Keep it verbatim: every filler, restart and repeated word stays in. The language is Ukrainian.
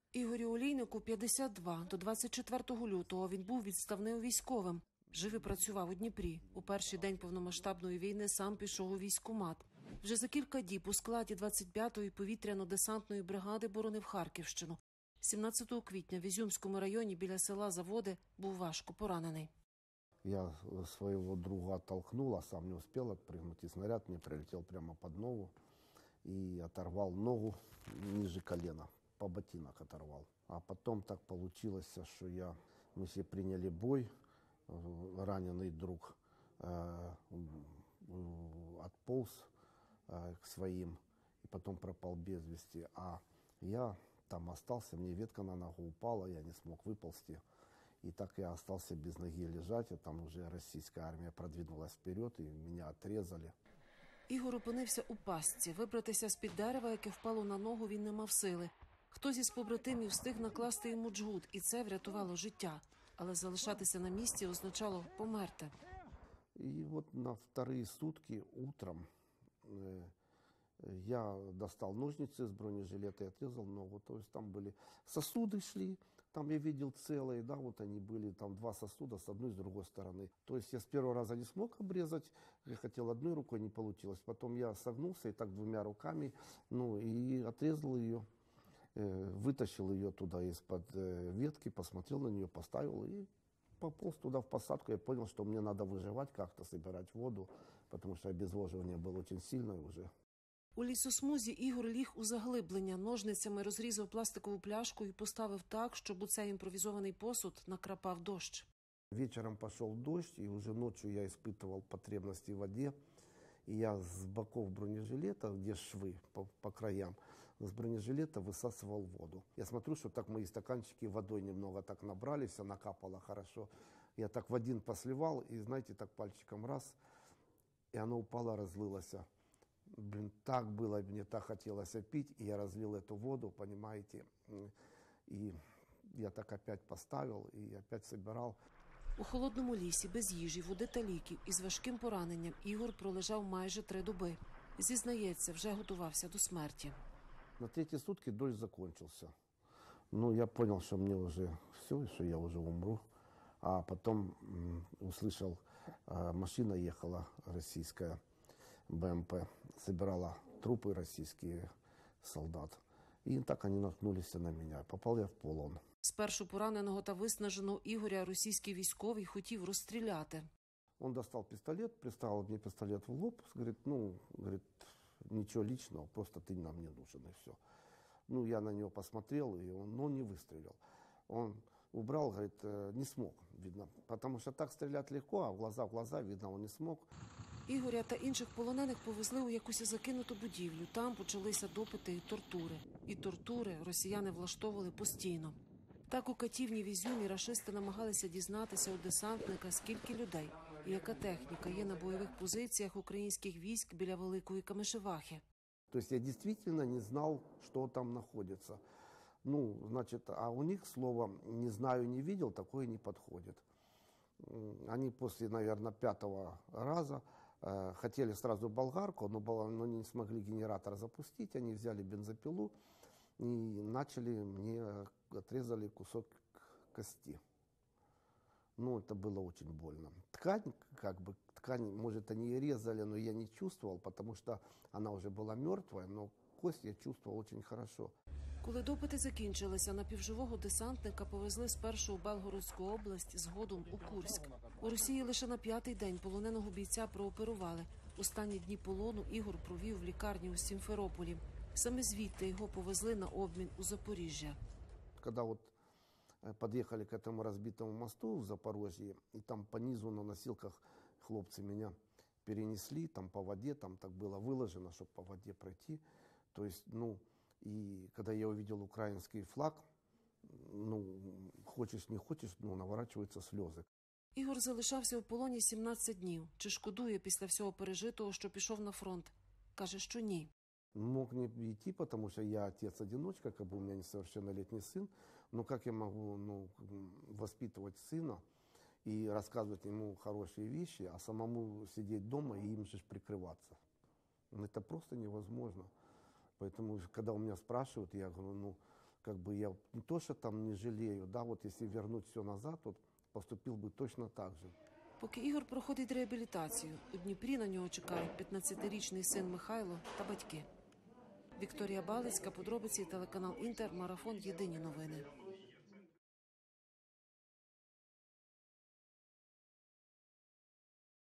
Ігорю Олійнику п'ятдесят два. До двадцять четвертого лютого він був відставним військовим. Жив і працював у Дніпрі. У перший день повномасштабної війни сам пішов у військкомат. Вже за кілька діб у складі двадцять п'ятої повітряно-десантної бригади боронив Харківщину. сімнадцятого квітня в Ізюмському районі біля села Заводи був важко поранений. Я своего друга оттолкнул, а сам не успел отпрыгнуть, и снаряд мне прилетел прямо под ногу и оторвал ногу ниже колена, по ботинок оторвал. А потом так получилось, что я, мы все приняли бой, раненый друг э, отполз э, к своим и потом пропал без вести, а я там остался, мне ветка на ногу упала, я не смог выползти. И так я остался без ноги лежать, а там уже российская армия продвинулась вперед, и меня отрезали. Ігор опинився у пастці. Вибратися з-під дерева, яке впало на ногу, він не мав сили. Хтось із побратимів встиг накласти йому джгут, і це врятувало життя. Але залишатися на місці означало померти. И вот на вторые сутки утром э, я достал ножницы из бронежилета и отрезал ногу. То есть там были сосуды шли, там я видел целые, да, вот они были, там два сосуда с одной и с другой стороны. То есть я с первого раза не смог обрезать, я хотел одной рукой, не получилось. Потом я согнулся и так двумя руками, ну и отрезал ее, э, вытащил ее туда из-под э, ветки, посмотрел на нее, поставил и пополз туда в посадку. Я понял, что мне надо выживать, как-то собирать воду, потому что обезвоживание было очень сильное уже. У лісосмузі Ігор ліг у заглиблення, ножницями розрізав пластикову пляшку і поставив так, щоб у цей імпровізований посуд накрапав дощ. Вечером пошел дождь, и уже ночью я испытывал потребности в воде. И я с боков бронежилета, где швы по, по краям, с бронежилета высасывал воду. Я смотрю, что так мои стаканчики водой немного так набрались, все накапало хорошо. Я так в один посливал, и знаете, так пальчиком раз, и оно упало, разлилось. Блин, так было, мне так хотелось пить, и я разлил эту воду, понимаете, и я так опять поставил, и опять собирал. У холодному лісі, без їжі, води та ліків і з важким пораненням Ігор пролежав майже три доби. Зізнається, вже готувався до смерті. На третьи сутки дождь закончился. Ну, я понял, что мне уже все, что я уже умру. А потом м, услышал, э, машина ехала российская, БМП, собирала трупы российские солдат. И так они наткнулись на меня. Попал я в полон. Спершу пораненого та виснаженого Ігоря російський військовий хотів розстріляти. Он достал пистолет, приставил мне пистолет в лоб, говорит, ну, говорит, ничего личного, просто ты нам не нужен, и все. Ну, я на него посмотрел, и он, ну, не выстрелил. Он убрал, говорит, не смог, видно, потому что так стрелять легко, а в глаза в глаза, видно, он не смог. Ігоря та інших полонених повезли у якусь закинуту будівлю. Там почалися допити і тортури. І тортури росіяни влаштовували постійно. Так у катівні в Ізюмі рашисти намагалися дізнатися у десантника, скільки людей і яка техніка є на бойових позиціях українських військ біля Великої Камишевахи. То есть я действительно не знал, что там находится. Ну, значит, а у них слово «не знаю, не видел» такое не подходит. Они после, наверное, пятого раза э, хотели сразу болгарку, но, но не смогли генератор запустить. Они взяли бензопилу и начали мне, отрезали кусок кости. Ну, это было очень больно. Ткань, как бы, ткань, может, они и резали, но я не чувствовал, потому что она уже была мертвая, но кость я чувствовал очень хорошо. Коли допити закінчилися, напівживого десантника повезли спершу у Белгородську область, згодом у Курськ. У Росії лише на п'ятий день полоненого бійця прооперували. Останні дні полону Ігор провів в лікарні у Сімферополі. Саме звідти його повезли на обмін у Запоріжжя. Когда вот подъехали к этому разбитому мосту в Запорожье, и там по низу на носилках хлопцы меня перенесли, там по воде, там так было выложено, чтобы по воде пройти. То есть, ну, и когда я увидел украинский флаг, ну, хочешь не хочешь, ну, наворачиваются слезы. Ігор залишався у полоні сімнадцять днів. Чи шкодує після всього пережитого, що пішов на фронт? Каже, що ні. Мог не идти, потому что я отец-одиночка, как бы у меня несовершеннолетний сын. Но как я могу, ну, воспитывать сына и рассказывать ему хорошие вещи, а самому сидеть дома и им же прикрываться? Это просто невозможно. Поэтому, когда у меня спрашивают, я говорю, ну, как бы я не то, что там не жалею, да, вот если вернуть все назад, вот поступил бы точно так же. Поки Ігор проходить реабілітацію, у Дніпрі на нього чекають п'ятнадцятирічний син Михайло та батьки. Вікторія Балицька, подробиці, телеканал Інтер, марафон «Єдині новини».